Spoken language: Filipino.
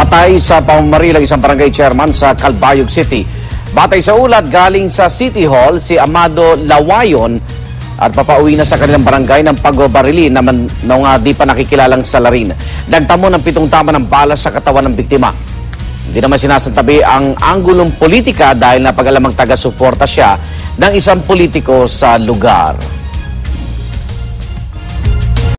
Patay sa pamamaril ang isang barangay chairman sa Calbayog City. Batay sa ulat galing sa City Hall, si Amado Lawayon at papauwi na sa kanilang barangay ng pagbabarili naman nung di pa nakikilalang salarin. Nagtamo ng 7 tama ng bala sa katawan ng biktima. Hindi naman sinasantabi ang anggulong politika dahil napag-alamang taga-suporta siya ng isang politiko sa lugar.